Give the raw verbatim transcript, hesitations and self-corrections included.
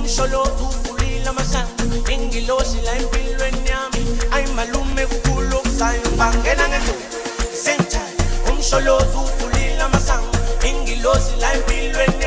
umsholozi uvulile amasango ingilosi la empilweni yami ayimalume kukhulu okuzayo bangena ngendlela sentime umsholozi uvulile amasango ingilosi la empilweni